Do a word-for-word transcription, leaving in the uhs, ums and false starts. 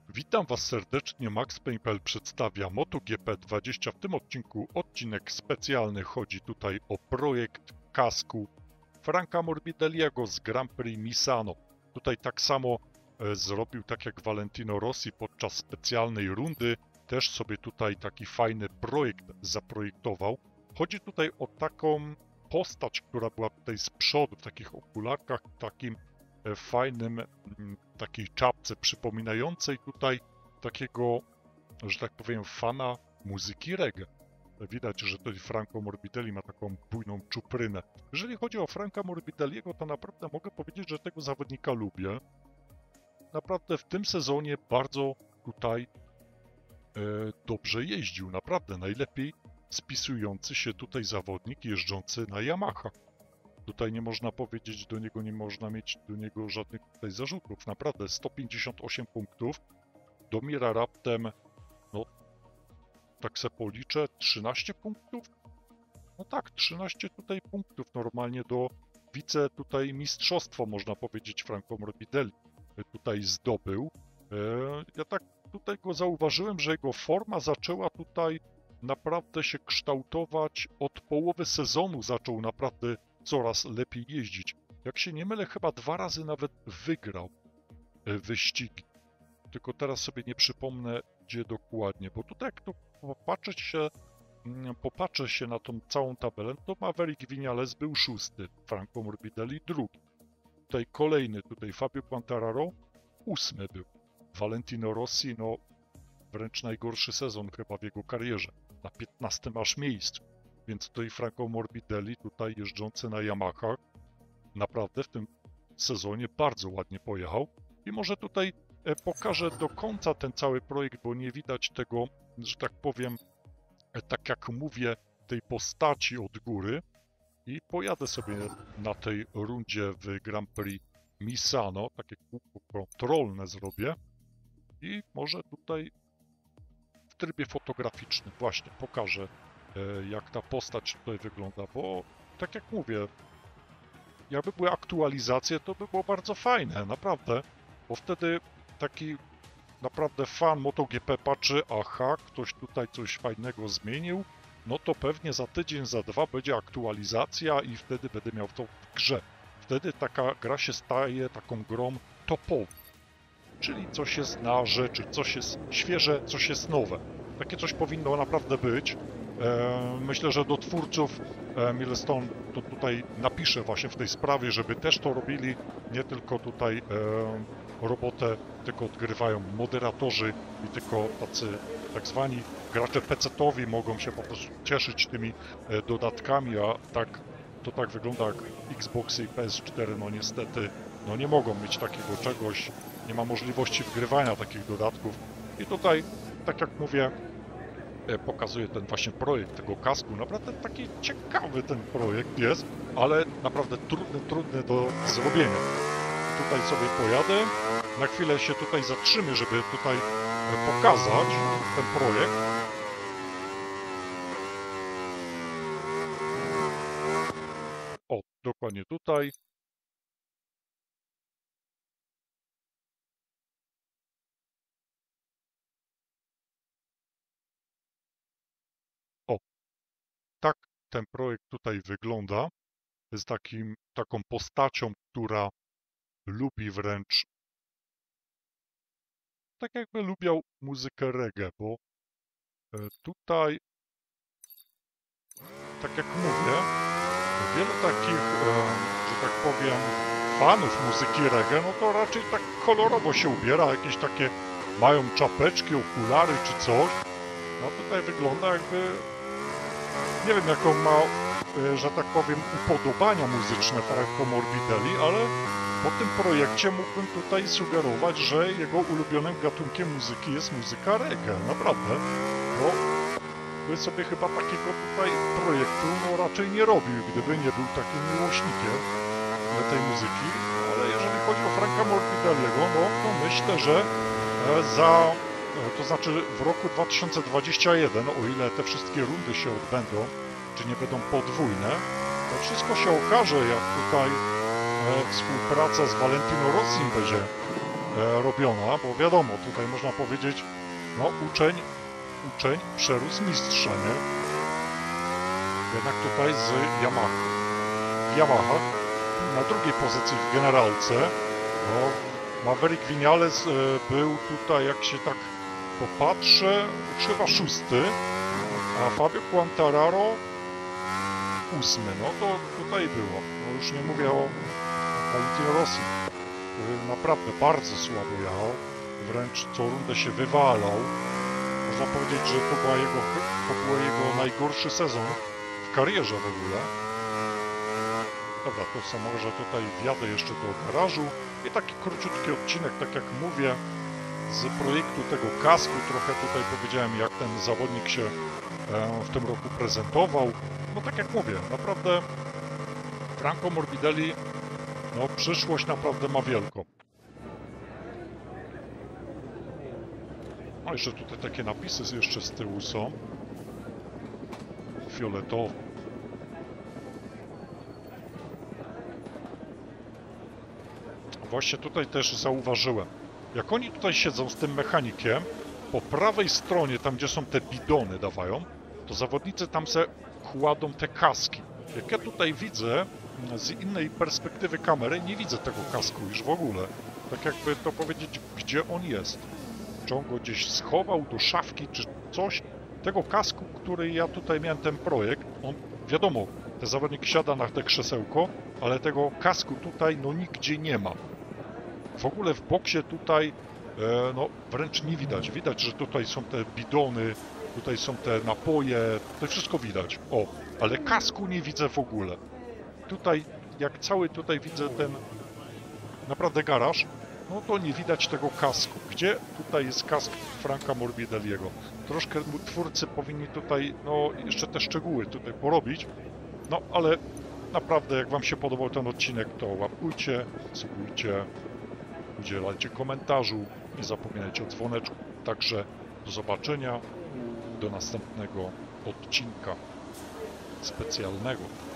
Witam Was serdecznie, Max Payne kropka p l przedstawia MotoGP dwadzieścia. W tym odcinku odcinek specjalny. Chodzi tutaj o projekt kasku Franca Morbidelliego z Grand Prix Misano. Tutaj tak samo e, zrobił tak jak Valentino Rossi podczas specjalnej rundy. Też sobie tutaj taki fajny projekt zaprojektował. Chodzi tutaj o taką postać, która była tutaj z przodu w takich okularkach, takim fajnym, takiej czapce przypominającej tutaj takiego, że tak powiem, fana muzyki reggae. Widać, że tutaj Franco Morbidelli ma taką bujną czuprynę. Jeżeli chodzi o Franca Morbidelliego, to naprawdę mogę powiedzieć, że tego zawodnika lubię. Naprawdę w tym sezonie bardzo tutaj e, dobrze jeździł. Naprawdę najlepiej spisujący się tutaj zawodnik jeżdżący na Yamaha. Tutaj nie można powiedzieć do niego, nie można mieć do niego żadnych tutaj zarzutów. Naprawdę sto pięćdziesiąt osiem punktów. Domira raptem, no tak se policzę, trzynaście punktów? No tak, trzynaście tutaj punktów normalnie do wice tutaj mistrzostwa, można powiedzieć, Franco Morbidelli tutaj zdobył. Ja tak tutaj go zauważyłem, że jego forma zaczęła tutaj naprawdę się kształtować od połowy sezonu, zaczął naprawdę coraz lepiej jeździć. Jak się nie mylę, chyba dwa razy nawet wygrał wyścigi. Tylko teraz sobie nie przypomnę, gdzie dokładnie, bo tutaj jak to popatrzeć się, popatrzę się na tą całą tabelę, to Maverick Viñales był szósty, Franco Morbidelli drugi. Tutaj kolejny, tutaj Fabio Quartararo ósmy był. Valentino Rossi, no wręcz najgorszy sezon chyba w jego karierze, na piętnastym aż miejscu. Więc tutaj Franco Morbidelli, tutaj jeżdżący na Yamahach, naprawdę w tym sezonie bardzo ładnie pojechał. I może tutaj pokażę do końca ten cały projekt, bo nie widać tego, że tak powiem, tak jak mówię, tej postaci od góry. I pojadę sobie na tej rundzie w Grand Prix Misano, takie kółko kontrolne zrobię. I może tutaj w trybie fotograficznym właśnie pokażę, jak ta postać tutaj wygląda, bo tak jak mówię, jakby były aktualizacje, to by było bardzo fajne, naprawdę, bo wtedy taki naprawdę fan MotoGP patrzy, aha, ktoś tutaj coś fajnego zmienił, no to pewnie za tydzień, za dwa będzie aktualizacja i wtedy będę miał to w grze. Wtedy taka gra się staje taką grą topową, czyli coś jest na rzeczy, coś jest świeże, coś jest nowe. Takie coś powinno naprawdę być. Myślę, że do twórców Milestone to tutaj napiszę właśnie w tej sprawie, żeby też to robili, nie tylko tutaj robotę tylko odgrywają moderatorzy i tylko tacy tak zwani gracze pecetowi mogą się po prostu cieszyć tymi dodatkami, a tak to tak wygląda jak Xboxy i P S cztery, no niestety no nie mogą mieć takiego czegoś, nie ma możliwości wgrywania takich dodatków i tutaj, tak jak mówię, pokazuje ten właśnie projekt tego kasku. Naprawdę taki ciekawy ten projekt jest, ale naprawdę trudny, trudny do zrobienia. Tutaj sobie pojadę, na chwilę się tutaj zatrzymię, żeby tutaj pokazać ten projekt. O, dokładnie tutaj. O, tak ten projekt tutaj wygląda. Jest takim, taką postacią, która lubi wręcz, tak jakby lubiał muzykę reggae, bo tutaj, tak jak mówię, wielu takich, że tak powiem, fanów muzyki reggae, no to raczej tak kolorowo się ubiera, jakieś takie mają czapeczki, okulary czy coś. No tutaj wygląda jakby, nie wiem jaką ma, że tak powiem, upodobania muzyczne Franco Morbidelli, ale po tym projekcie mógłbym tutaj sugerować, że jego ulubionym gatunkiem muzyki jest muzyka reggae, naprawdę. Bo by sobie chyba takiego tutaj projektu no raczej nie robił, gdyby nie był takim miłośnikiem tej muzyki, ale jeżeli chodzi o Franca Morbidelliego, no to myślę, że za, to znaczy w roku dwa tysiące dwudziestym pierwszym, o ile te wszystkie rundy się odbędą, czy nie będą podwójne, to wszystko się okaże, jak tutaj współpraca z Valentino Rossim będzie e, robiona, bo wiadomo, tutaj można powiedzieć, no uczeń, uczeń przerósł mistrza, nie? Jednak tutaj z Yamaha. Yamaha na drugiej pozycji w generalce, no, Maverick Vinales e, był tutaj, jak się tak popatrzę, chyba szósty, a Fabio Quartararo ósmy. No to tutaj było. No już nie mówię o Valentino Rossi, który naprawdę bardzo słabo jechał, wręcz co rundę się wywalał. Można powiedzieć, że to, była jego, to był jego najgorszy sezon w karierze w ogóle. Dobra, to co, może tutaj wjadę jeszcze do garażu i taki króciutki odcinek, tak jak mówię, z projektu tego kasku. Trochę tutaj powiedziałem, jak ten zawodnik się w tym roku prezentował. No tak jak mówię, naprawdę Franco Morbidelli, no przyszłość naprawdę ma wielką. No jeszcze tutaj takie napisy jeszcze z tyłu są. Fioletowe. Właśnie tutaj też zauważyłem, jak oni tutaj siedzą z tym mechanikiem, po prawej stronie, tam gdzie są te bidony dawają, to zawodnicy tam se kładą te kaski. Jak ja tutaj widzę, z innej perspektywy kamery, nie widzę tego kasku już w ogóle. Tak jakby to powiedzieć, gdzie on jest. Czy on go gdzieś schował do szafki, czy coś. Tego kasku, który ja tutaj miałem, ten projekt, on, wiadomo, ten zawodnik siada na te krzesełko, ale tego kasku tutaj, no nigdzie nie ma. W ogóle w boksie tutaj, e, no wręcz nie widać. Widać, że tutaj są te bidony, tutaj są te napoje, to wszystko widać. O, ale kasku nie widzę w ogóle. Tutaj, jak cały tutaj widzę ten naprawdę garaż, no to nie widać tego kasku. Gdzie tutaj jest kask Franca Morbidelliego? Troszkę twórcy powinni tutaj, no jeszcze te szczegóły tutaj porobić. No ale naprawdę, jak wam się podobał ten odcinek, to łapkujcie, subujcie, udzielajcie komentarzu, nie zapominajcie o dzwoneczku. Także do zobaczenia, do następnego odcinka specjalnego.